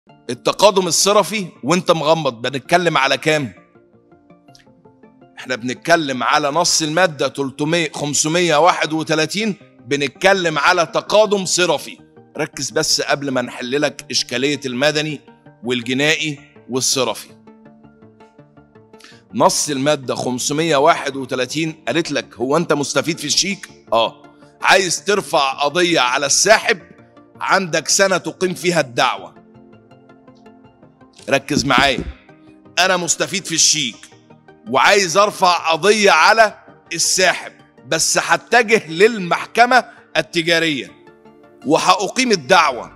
التقادم الصرفي وانت مغمض بنتكلم على كام؟ احنا بنتكلم على نص المادة 531، بنتكلم على تقادم صرفي. ركز بس قبل ما نحل لك إشكالية المدني والجنائي والصرفي. نص المادة 531 قالت لك هو انت مستفيد في الشيك؟ عايز ترفع قضية على الساحب، عندك سنة تقيم فيها الدعوة. ركز معايا، انا مستفيد في الشيك وعايز ارفع قضية على الساحب، بس هتجه للمحكمة التجارية وهأقيم الدعوة.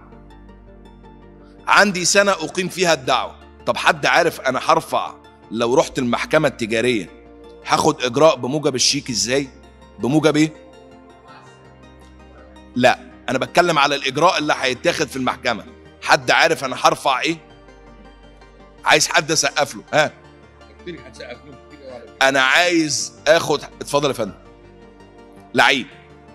عندي سنة أقيم فيها الدعوة. طب حد عارف أنا هرفع لو رحت المحكمة التجارية هاخد إجراء بموجب الشيك إزاي؟ بموجب إيه؟ لا، أنا بتكلم على الإجراء اللي هيتاخد في المحكمة. حد عارف أنا هرفع إيه؟ عايز حد أسقف له؟ ها؟ أنا عايز آخد. اتفضل يا فندم. لعيب.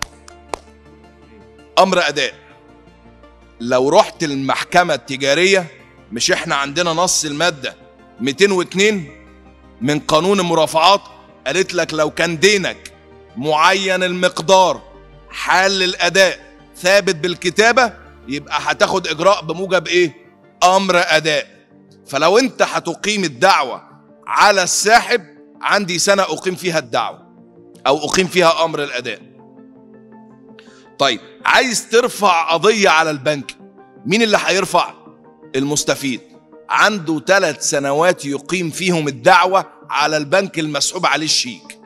أمر أداء. لو رحت المحكمة التجارية، مش احنا عندنا نص المادة 202 من قانون المرافعات قالت لك لو كان دينك معين المقدار حال الأداء ثابت بالكتابة يبقى هتاخد إجراء بموجب إيه؟ أمر أداء. فلو أنت هتقيم الدعوة على الساحب، عندي سنة أقيم فيها الدعوة أو أقيم فيها أمر الأداء. طيب عايز ترفع قضية على البنك، مين اللي هيرفع؟ المستفيد. عنده 3 سنوات يقيم فيهم الدعوة على البنك المسحوب عليه الشيك.